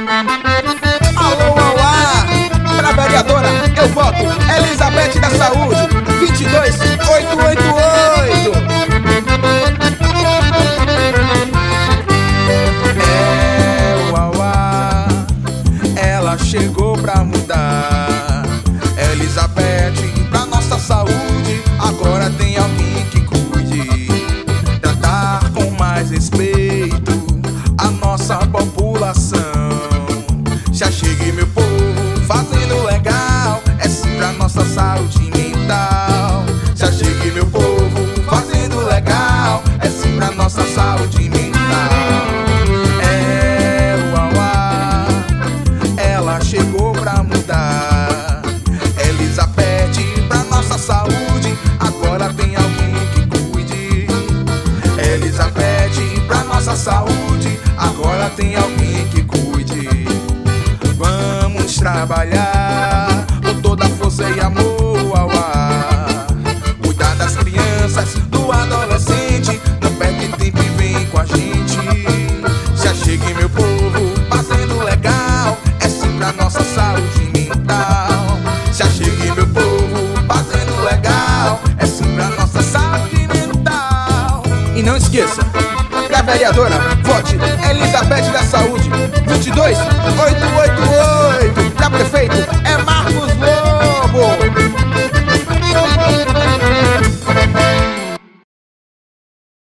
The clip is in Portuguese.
Alô, Auá! Pra vereadora eu voto Elizabeth da Saúde 22888. É o Auá, ela chegou pra mudar. Elizabeth, pra nossa saúde, agora tem alguém que cuide. Tratar com mais respeito a nossa população. Se achegue, meu povo, fazendo legal, é sim pra nossa saúde mental. Se achegue, meu povo, fazendo legal, é sim pra nossa saúde mental. É o Auá, ela chegou pra mudar. Elizabeth, pra nossa saúde, agora tem alguém que cuide. Elizabeth, pra nossa saúde, agora tem alguém que cuide. Vamos trabalhar com toda a força e amor, Auá. Cuidar das crianças, do adolescente, não perde tempo e vem com a gente. Se achegue, meu povo, fazendo legal, é sim pra nossa saúde mental. Se achegue, meu povo, fazendo legal, é sim pra nossa saúde mental. E não esqueça, pra vereadora, vote Elizabeth da Saúde 22888. Pra prefeito,